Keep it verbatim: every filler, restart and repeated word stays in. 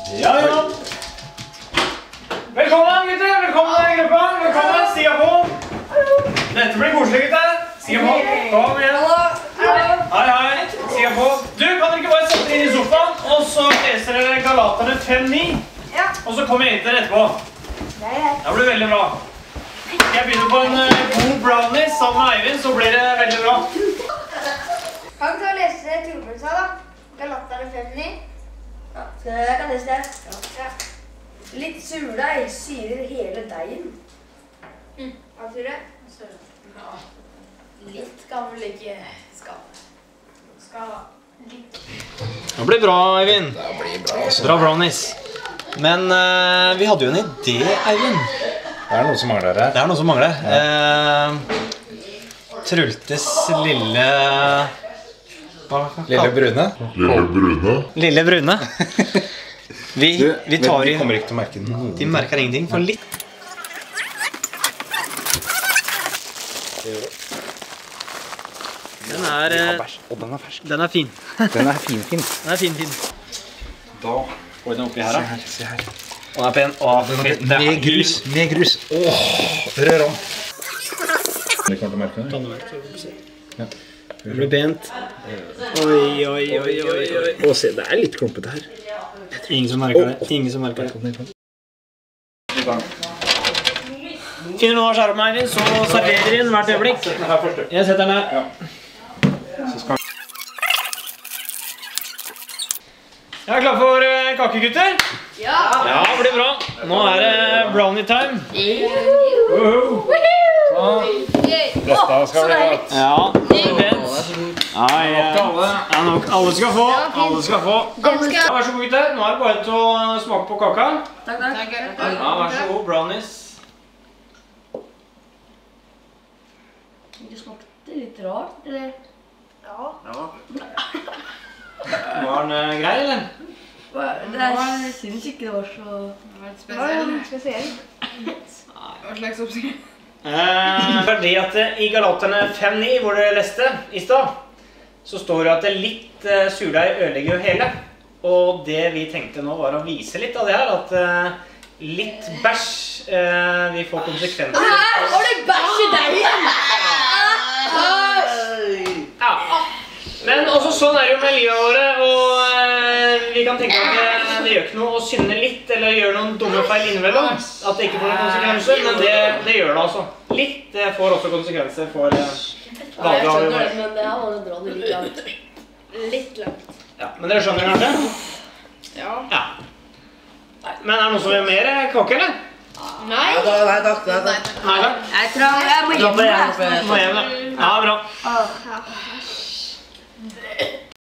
Ja, ja. Velkommen, gutter. Velkommen, gruppa. Velkommen. Stig på. Dette blir koselig, gutter. Stig på. Kom igjen. Hei, hei. Stig på. Du, kan dere ikke bare sette dere inn i sofaen, og så leser dere Galaterne fem ni. Ja. Og så kommer jeg inn til dere etterpå. Det blir veldig bra. Jeg begynner på en god brownie sammen med Eivind, så blir det veldig bra. Kan du ta og lese Torbjørnsa da? Galaterne fem ni. Ja, skal jeg kan lese det? Ja. Litt surdeig syrer hele deigen. Mm. Hva sier du? Ja. Litt kan vel ikke skade. Skade. Litt. Det blir bra, Eivind. Det blir bra, altså. Bra brownies. Men uh, vi hadde jo en idé, Eivind. Det er noe som mangler her. Det er noe som mangler. Ja. Uh, Trultes lille... Hva, hva, Lille Brune. Lille Brune. Lille Brune. Vi, Du, vi tar de i... kommer ikke til å merke den. De merker ingenting, for litt... Den er... Og den er fersk. Den er fin. Den er fin, fin. Den er fin, fin. Da går den oppi her, da. Se her, se her. Og den er pen. Åh, fett. Med grus, med grus. Åh, rør om. Vi kommer til å merke det. Ja. Det blir pent. Oi, oi, oi, oi, oi. Å, se, det er litt klumpete her. Ingen som merker det. Ingen som merker det. Finner noe av skjermen, Eivind, så serverer vi den hvert øyeblikk. Jeg setter den her. Jeg er klar for uh, kakegutter. Ja. Ja, det blir bra. Nå er det brownie time. Dette skal bli godt. Ja, det blir pent. Ja, ja. Ja, nok. Alle skal få. Alle skal få. Ja, vær så god, gutter. Nå er det bare til å smake på kaka. Takk, takk. Ja, vær så god, brownies. Det smakte litt rart, eller? Ja. Var den uh, grei, eller? Jeg synes ikke det var så... Det var spesielt. Hva slags oppsikt? Eh, fordi at i Galaterne fem ni, hvor dere leste i stad, så står det at litt uh, surdeig ødelegger jo hele. Og det vi tenkte nå var å vise litt av det her, at uh, litt bæsj uh, vi får konsekvenser. Har du bæsj i deigen? Ja. Men også sånn er det jo med livet våre, og uh, vi kan tenke at det, det gjør ikke noe å synde litt, eller gjøre noen dumme feil innimellom, at det ikke får noen konsekvenser, men det, det gjør det altså. Litt det får også konsekvenser for uh, Ja, jeg skjønner det, men det her var å dra det litt langt. Litt langt. Ja, men dere skjønner kanskje? Ja. Ja. Men er det noen som vil mer kake, eller? Nei. Nei takk, nei takk. Nei, da. Jeg tror jeg må hjem. Må hjem, da. Ja, bra.